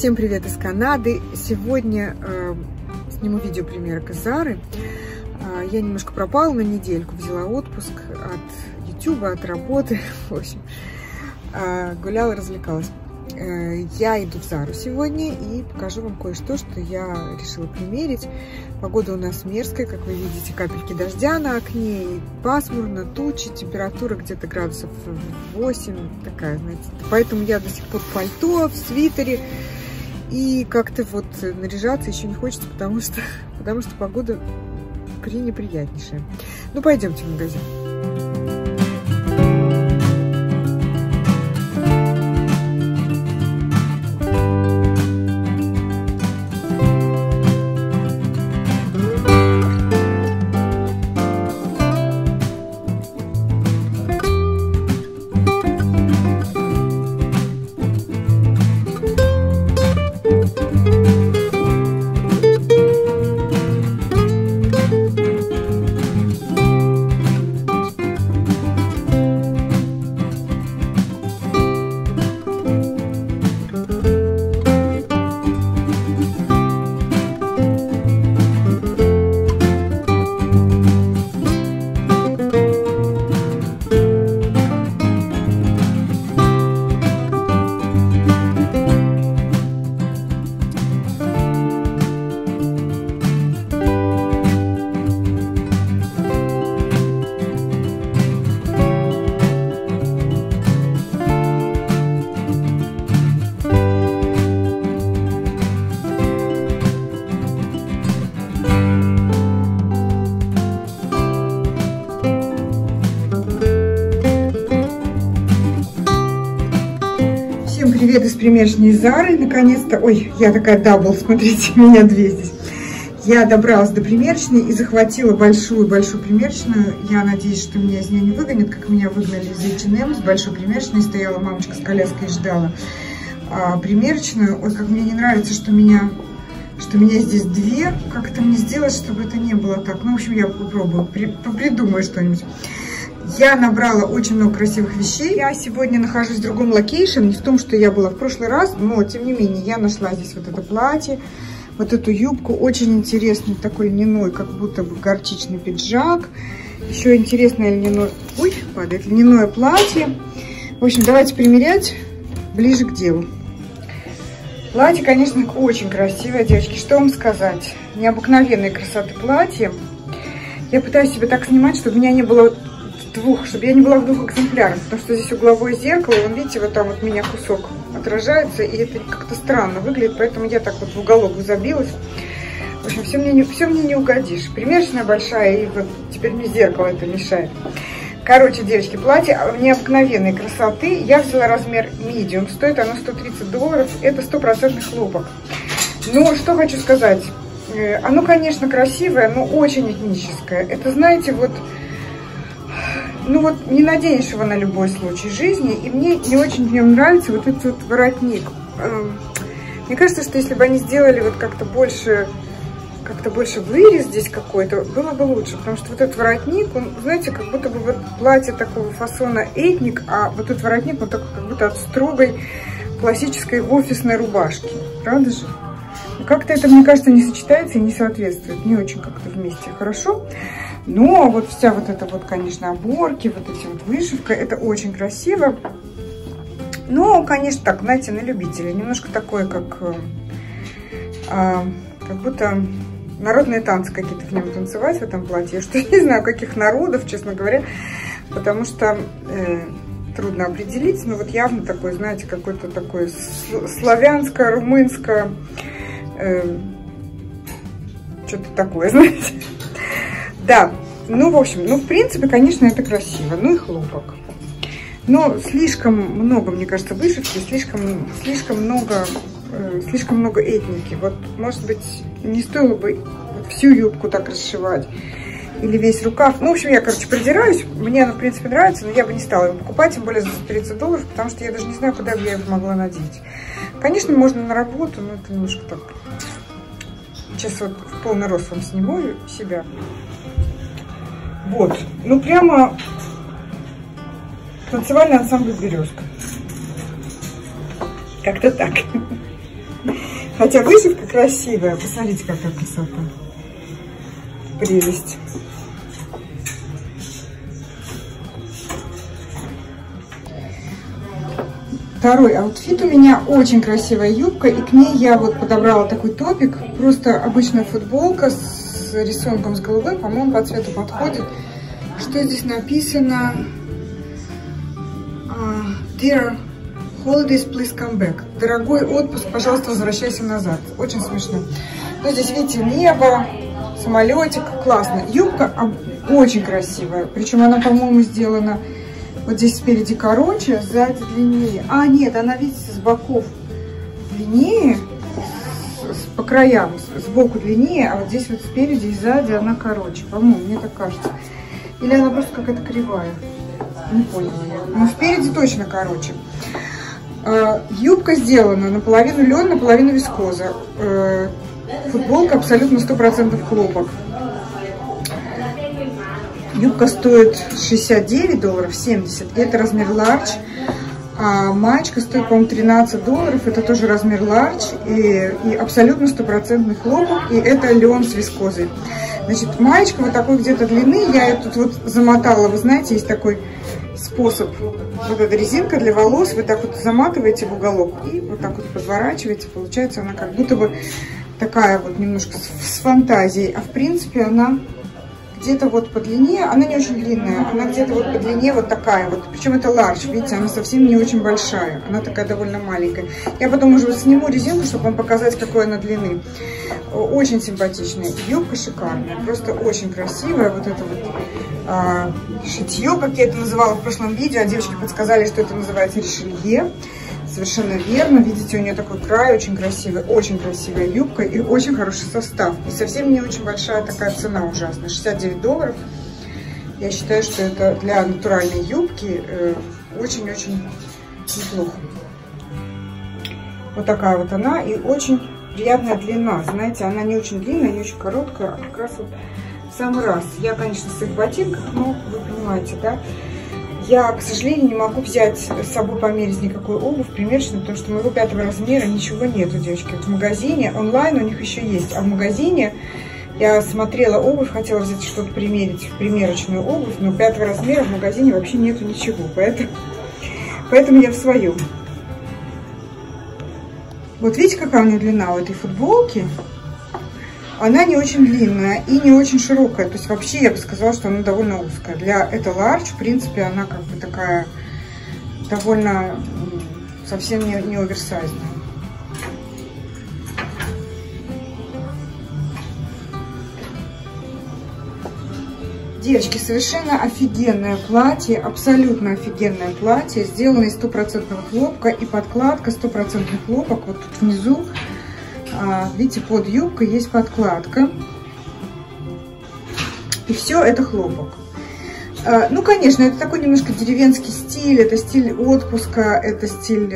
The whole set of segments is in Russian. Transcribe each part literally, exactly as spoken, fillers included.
Всем привет из Канады! Сегодня э, сниму видео примерок из Зары. Э, я немножко пропала на недельку, взяла отпуск от ютуба, от работы, в общем, э, гуляла, развлекалась. Э, я иду в Зару сегодня и покажу вам кое-что, что я решила примерить. Погода у нас мерзкая, как вы видите, капельки дождя на окне, и пасмурно, тучи, температура где-то градусов восемь, такая, знаете. Поэтому я до сих пор в пальто, в свитере. И как-то вот наряжаться еще не хочется, потому что, потому что погода пренеприятнейшая. Ну, пойдемте в магазин. Привет из примерочной Зары, наконец-то. Ой, я такая дабл, смотрите, меня две здесь. Я добралась до примерочной и захватила большую-большую примерочную. Я надеюсь, что меня из нее не выгонят, как меня выгнали из эйч энд эм. С большой примерочной стояла мамочка с коляской и ждала а, примерочную. Ой, как мне не нравится, что меня, что меня здесь две. Как это мне сделать, чтобы это не было так? Ну, в общем, я попробую, при, попридумаю что-нибудь. Я набрала очень много красивых вещей. Я сегодня нахожусь в другом локейшн, не в том, что я была в прошлый раз, но тем не менее я нашла здесь вот это платье, вот эту юбку, очень интересный такой льняной, как будто бы горчичный пиджак, еще интересное льняное, ой, падает, льняное платье. В общем, давайте примерять ближе к делу. Платье, конечно, очень красивое, девочки, что вам сказать, необыкновенной красоты платье. Я пытаюсь себя так снимать, чтобы у меня не было двух, чтобы я не была в двух экземплярах, потому что здесь угловое зеркало, и вон, видите, вот там вот у меня кусок отражается, и это как-то странно выглядит, поэтому я так вот в уголок забилась. В общем, все мне не, все мне не угодишь. Примерочная большая, и вот теперь мне зеркало это мешает. Короче, девочки, платье необыкновенной красоты. Я взяла размер medium, стоит оно сто тридцать долларов, это стопроцентный хлопок. Но что хочу сказать, оно, конечно, красивое, но очень этническое. Это, знаете, вот ну вот не наденешь его на любой случай жизни, и мне не очень в нем нравится вот этот вот воротник. Мне кажется, что если бы они сделали вот как-то больше, как-то больше вырез здесь какой-то, было бы лучше, потому что вот этот воротник, он, знаете, как будто бы вот платье такого фасона этник, а вот этот воротник, он такой как будто от строгой классической офисной рубашки, правда же? Как-то это, мне кажется, не сочетается и не соответствует, не очень как-то вместе хорошо. Но вот вся вот эта вот, конечно, оборки, вот эти вот вышивка, это очень красиво. Но, конечно, так, знаете, на любителя. Немножко такое, как, а, как будто народные танцы какие-то в нем танцевать в этом платье. Я что не знаю, каких народов, честно говоря, потому что э, трудно определить. Но вот явно такое, знаете, какое-то такое славянское, румынское, э, что-то такое, знаете. Да, ну, в общем, ну, в принципе, конечно, это красиво. Ну и хлопок. Но слишком много, мне кажется, вышивки, слишком, слишком много, э, слишком много этники. Вот, может быть, не стоило бы всю юбку так расшивать. Или весь рукав. Ну, в общем, я, короче, придираюсь. Мне оно, в принципе, нравится, но я бы не стала его покупать, тем более за сто тридцать долларов, потому что я даже не знаю, куда бы я его могла надеть. Конечно, можно на работу, но это немножко так. Сейчас вот в полный рост вам сниму себя. Вот, ну прямо танцевальный ансамбль «Березка». Как-то так. Хотя вышивка красивая. Посмотрите, какая красота. Прелесть. Второй аутфит у меня очень красивая юбка, и к ней я вот подобрала такой топик, просто обычная футболка с рисунком с голубым, по-моему, по цвету подходит. Что здесь написано? Uh, Dear holidays, please come back. Дорогой отпуск, пожалуйста, возвращайся назад. Очень смешно. Ну, здесь, видите, небо, самолетик, классно. Юбка очень красивая, причем она, по-моему, сделана... Вот здесь спереди короче, сзади длиннее. А, нет, она, видите, с боков длиннее, с, с, по краям, с, сбоку длиннее, а вот здесь вот спереди и сзади она короче. По-моему, мне так кажется. Или она просто какая-то кривая. Не поняла я. Но спереди точно короче. Э, юбка сделана наполовину лен, наполовину вискоза. Э, футболка абсолютно сто процентов хлопок. Юбка стоит шестьдесят девять долларов, семьдесят, это размер large, а маечка стоит, по-моему, тринадцать долларов, это тоже размер large, и, и абсолютно стопроцентный хлопок, и это лен с вискозой. Значит, маечка вот такой где-то длины, я ее тут вот замотала, вы знаете, есть такой способ, вот эта резинка для волос, вы так вот заматываете в уголок и вот так вот подворачиваете, получается она как будто бы такая вот немножко с, с фантазией, а в принципе она... Где-то вот по длине, она не очень длинная, она где-то вот по длине вот такая вот. Причем это large, видите, она совсем не очень большая, она такая довольно маленькая. Я потом, может быть, сниму резинку, чтобы вам показать, какой она длины. Очень симпатичная. Юбка шикарная, просто очень красивая. Вот это вот а, шитье, как я это называла в прошлом видео, а девочки подсказали, что это называется решелье. Совершенно верно. Видите, у нее такой край очень красивый, очень красивая юбка и очень хороший состав. И совсем не очень большая такая цена ужасная. шестьдесят девять долларов. Я считаю, что это для натуральной юбки очень-очень э, неплохо. Вот такая вот она и очень приятная длина. Знаете, она не очень длинная, не очень короткая, а как раз вот в самый раз. Я, конечно, в своих ботинках, но вы понимаете, да? Я, к сожалению, не могу взять с собой померить никакую обувь примерочную, потому что моего пятого размера ничего нету, девочки. Вот в магазине, онлайн у них еще есть, а в магазине я смотрела обувь, хотела взять что-то примерить, примерочную обувь, но пятого размера в магазине вообще нету ничего, поэтому, поэтому я в своем. Вот видите, какая у нее длина у этой футболки? Она не очень длинная и не очень широкая. То есть вообще я бы сказала, что она довольно узкая. Для это large, в принципе, она как бы такая довольно совсем не, не оверсайзная. Девочки, совершенно офигенное платье, абсолютно офигенное платье, сделано из стопроцентного хлопка, и подкладка стопроцентный хлопок. Вот тут внизу, видите, под юбкой есть подкладка, и все это хлопок. Ну, конечно, это такой немножко деревенский стиль, это стиль отпуска, это стиль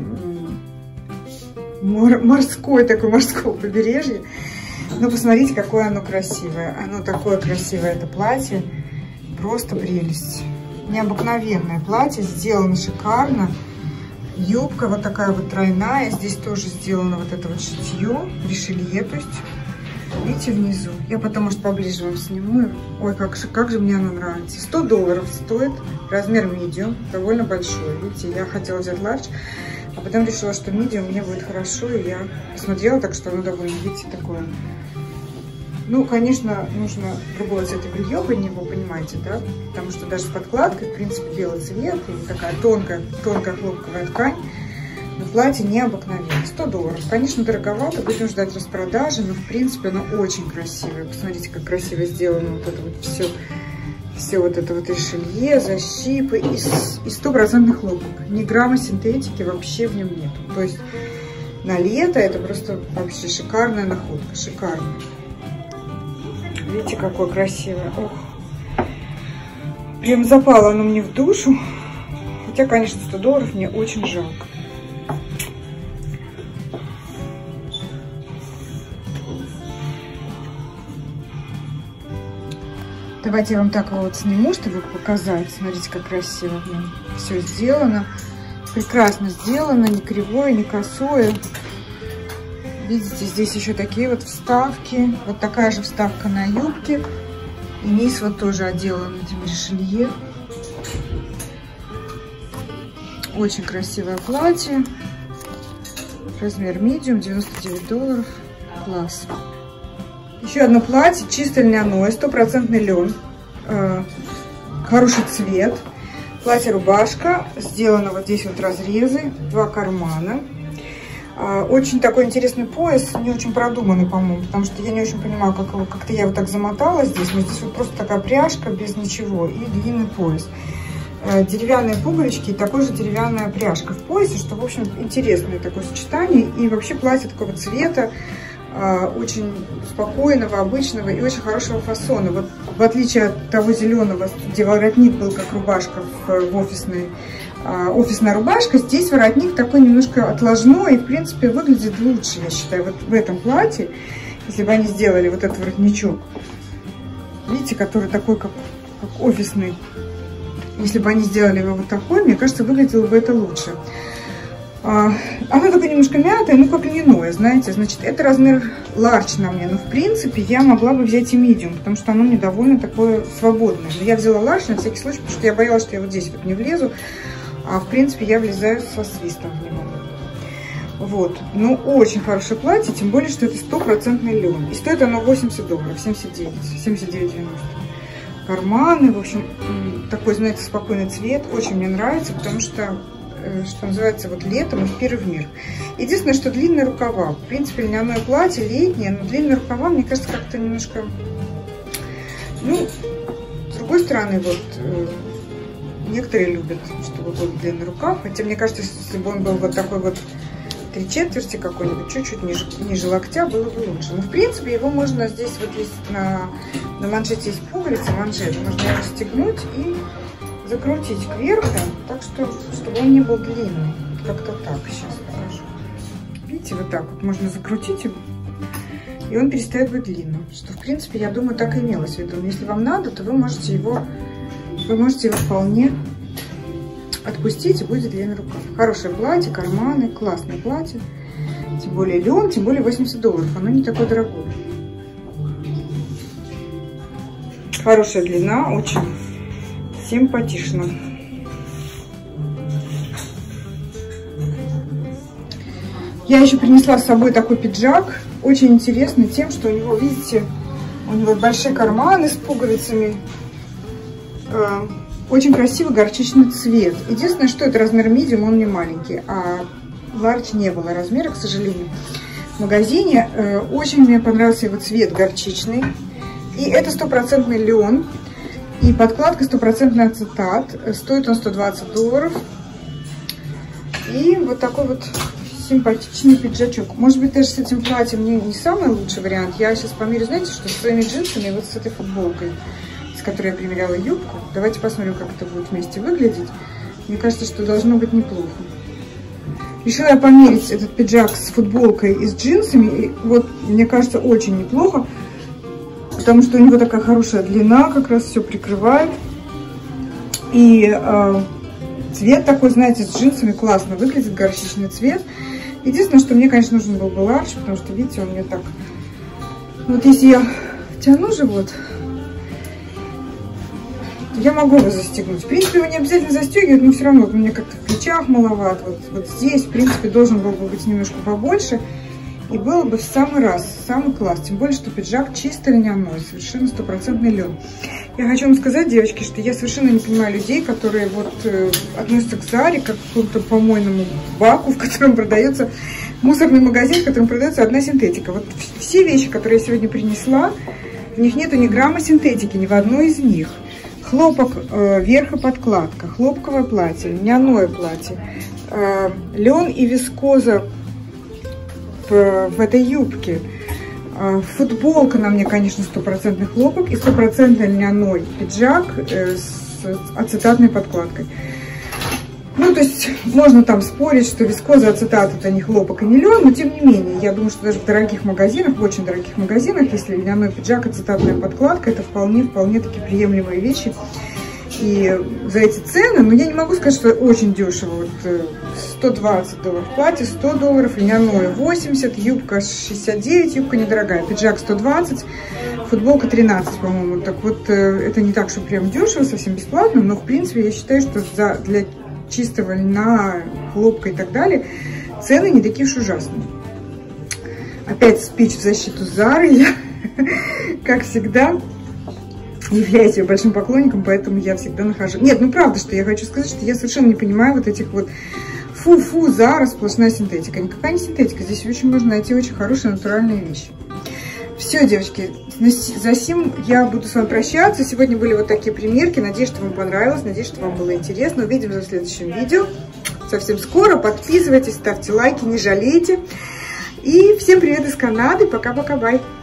морской, такой морского побережья. Но посмотрите, какое оно красивое. Оно такое красивое, это платье. Просто прелесть. Необыкновенное платье, сделано шикарно. Юбка вот такая вот тройная. Здесь тоже сделано вот это вот шитье, решелье, то есть. Видите, внизу. Я потом, может, поближе вам сниму. Ой, как, как же мне оно нравится. сто долларов стоит. Размер medium, довольно большой. Видите, я хотела взять large, а потом решила, что medium мне будет хорошо. И я посмотрела, так что оно довольно, видите, такое. Ну, конечно, нужно другое цвет белье под него, понимаете, да? Потому что даже с подкладкой, в принципе, белый цвет и такая тонкая, тонкая хлопковая ткань. Но платье необыкновенное. сто долларов. Конечно, дороговато, будем ждать распродажи, но, в принципе, оно очень красивое. Посмотрите, как красиво сделано вот это вот все, все вот это вот решелье, защипы и стопроцентный хлопок. Ни грамма синтетики вообще в нем нет. То есть на лето это просто вообще шикарная находка, шикарная. Видите, какое красивое. Ох. Прям запало оно мне в душу. Хотя, конечно, сто долларов мне очень жалко. Давайте я вам так вот сниму, чтобы показать. Смотрите, как красиво все сделано. Прекрасно сделано, не кривое, не косое. Видите, здесь еще такие вот вставки. Вот такая же вставка на юбке. И низ вот тоже отделан этим решелье. Очень красивое платье. Размер medium, девяносто девять долларов. Класс. Еще одно платье, чисто льняное, стопроцентный лен. Э, хороший цвет. Платье-рубашка. Сделано вот здесь вот разрезы. Два кармана. Э, очень такой интересный пояс. Не очень продуманный, по-моему. Потому что я не очень понимаю, как его, как-то я вот так замотала здесь. Но здесь вот просто такая пряжка без ничего. И длинный пояс. Деревянные пуговички и такой же деревянная пряжка в поясе, что, в общем, интересное такое сочетание. И вообще платье такого цвета, очень спокойного, обычного и очень хорошего фасона. Вот в отличие от того зеленого, где воротник был как рубашка в, в офисной, офисная рубашка, здесь воротник такой немножко отложной и, в принципе, выглядит лучше, я считаю, вот в этом платье, если бы они сделали вот этот воротничок. Видите, который такой, как, как офисный. Если бы они сделали его вот такой, мне кажется, выглядело бы это лучше. А, оно такое немножко мятое, ну как льняное, знаете. Значит, это размер large на мне. Но в принципе я могла бы взять и medium, потому что оно мне довольно такое свободное. Но я взяла large на всякий случай, потому что я боялась, что я вот здесь вот не влезу. А в принципе я влезаю со свистом в него. Вот. Ну, очень хорошее платье, тем более, что это стопроцентный лен. И стоит оно восемьдесят долларов, семьдесят девять, семьдесят девять девяносто. Карманы, в общем, такой, знаете, спокойный цвет. Очень мне нравится, потому что, что называется, вот летом в пир в мир. Единственное, что длинные рукава. В принципе, льняное платье летнее, но длинные рукава, мне кажется, как-то немножко... Ну, с другой стороны, вот, некоторые любят, чтобы был длинный рукав. Хотя, мне кажется, если бы он был вот такой вот три четверти какой-нибудь, чуть-чуть ниже, ниже локтя, было бы лучше. Но, в принципе, его можно здесь, вот здесь на, на манжете есть пуговица, манжет, можно его расстегнуть и закрутить кверху, так что, чтобы он не был длинный. Как-то так, сейчас покажу. Видите, вот так вот можно закрутить его, и он перестает быть длинным. Что, в принципе, я думаю, так и имелось в виду. Но если вам надо, то вы можете его, вы можете его вполне отпустить, и будет длинный рукав. Хорошее платье, карманы, классное платье. Тем более лен, тем более восемьдесят долларов. Оно не такое дорогое. Хорошая длина, очень симпатично. Я еще принесла с собой такой пиджак. Очень интересный тем, что у него, видите, у него большие карманы с пуговицами. Очень красивый горчичный цвет. Единственное, что это размер medium, он не маленький, а large не было размера, к сожалению. В магазине э, очень мне понравился его цвет горчичный. И это стопроцентный лен. И подкладка стопроцентный ацетат. Стоит он сто двадцать долларов. И вот такой вот симпатичный пиджачок. Может быть, даже с этим платьем не, не самый лучший вариант. Я сейчас померю, знаете, что с своими джинсами, вот с этой футболкой, с которой я примеряла юбку. Давайте посмотрим, как это будет вместе выглядеть. Мне кажется, что должно быть неплохо. Решила я померить этот пиджак с футболкой и с джинсами. И вот, мне кажется, очень неплохо. Потому что у него такая хорошая длина, как раз все прикрывает. И э, цвет такой, знаете, с джинсами классно выглядит, горчичный цвет. Единственное, что мне, конечно, нужен был бы large, потому что, видите, он мне так... Вот если я тяну живот, я могу его застегнуть. В принципе, его не обязательно застегивать, но все равно вот у меня как-то в плечах маловато. Вот, вот здесь, в принципе, должен был бы быть немножко побольше. И было бы в самый раз, самый класс. Тем более, что пиджак чисто льняной, совершенно стопроцентный лен. Я хочу вам сказать, девочки, что я совершенно не понимаю людей, которые вот э, относятся к Заре, как к какому-то помойному баку, в котором продается мусорный магазин, в котором продается одна синтетика. Вот все вещи, которые я сегодня принесла, в них нету ни грамма синтетики, ни в одной из них. Хлопок, э, верх и подкладка, хлопковое платье, льняное платье, э, лен и вискоза в, в этой юбке. Э, футболка на мне, конечно, стопроцентный хлопок и стопроцентный льняной пиджак э, с ацетатной подкладкой. Ну, то есть, можно там спорить, что вискоза, ацетат это не хлопок и не лен, но тем не менее, я думаю, что даже в дорогих магазинах, в очень дорогих магазинах, если льняной пиджак, ацетатная подкладка, это вполне, вполне такие приемлемые вещи. И за эти цены, ну, я не могу сказать, что очень дешево. Вот сто двадцать долларов платье, сто долларов, льняное восемьдесят, юбка шестьдесят девять, юбка недорогая, пиджак сто двадцать, футболка тринадцать, по-моему. Так вот, это не так, что прям дешево, совсем бесплатно, но, в принципе, я считаю, что за, для чистого льна, хлопка и так далее, цены не такие уж ужасные. Опять спич в защиту Зары. Я, как всегда, являюсь ее большим поклонником, поэтому я всегда нахожу. Нет, ну правда, что я хочу сказать, что я совершенно не понимаю вот этих вот фу-фу, Зара, сплошная синтетика. Никакая не синтетика. Здесь очень можно найти очень хорошие натуральные вещи. Все, девочки, за сим я буду с вами прощаться. Сегодня были вот такие примерки. Надеюсь, что вам понравилось, надеюсь, что вам было интересно. Увидимся в следующем видео. Совсем скоро. Подписывайтесь, ставьте лайки, не жалейте. И всем привет из Канады. Пока-пока, бай.